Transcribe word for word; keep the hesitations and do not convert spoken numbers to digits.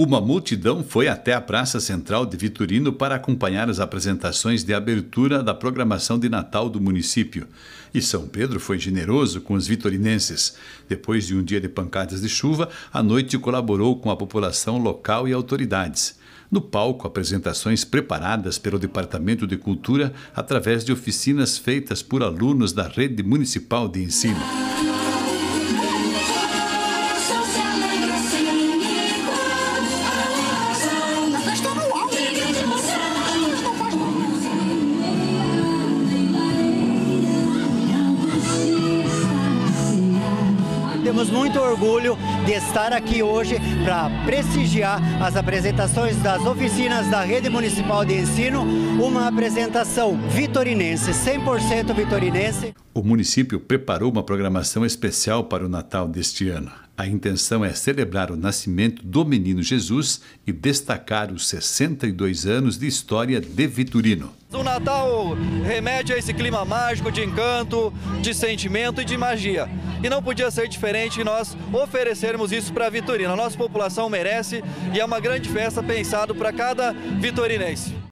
Uma multidão foi até a Praça Central de Vitorino para acompanhar as apresentações de abertura da programação de Natal do município. E São Pedro foi generoso com os vitorinenses. Depois de um dia de pancadas de chuva, a noite colaborou com a população local e autoridades. No palco, apresentações preparadas pelo Departamento de Cultura através de oficinas feitas por alunos da Rede Municipal de Ensino. Temos muito orgulho de estar aqui hoje para prestigiar as apresentações das oficinas da Rede Municipal de Ensino, uma apresentação vitorinense, cem por cento vitorinense. O município preparou uma programação especial para o Natal deste ano. A intenção é celebrar o nascimento do menino Jesus e destacar os sessenta e dois anos de história de Vitorino. O Natal remete a esse clima mágico de encanto, de sentimento e de magia. E não podia ser diferente nós oferecermos isso para a Vitorino. A nossa população merece e é uma grande festa pensada para cada vitorinense.